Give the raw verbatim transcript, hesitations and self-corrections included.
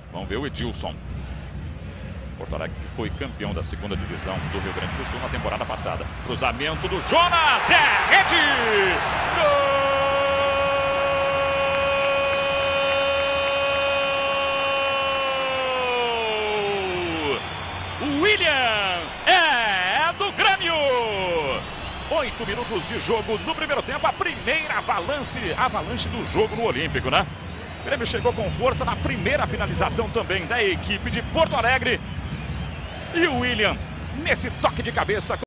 Vamos ver o Edilson. Porto Alegre foi campeão da segunda divisão do Rio Grande do Sul na temporada passada. Cruzamento do Jonas, é rede! Gol! William é do Grêmio! Oito minutos de jogo no primeiro tempo, a primeira avalanche, avalanche do jogo no Olímpico, né? O Grêmio chegou com força na primeira finalização também da equipe de Porto Alegre. E o William, nesse toque de cabeça...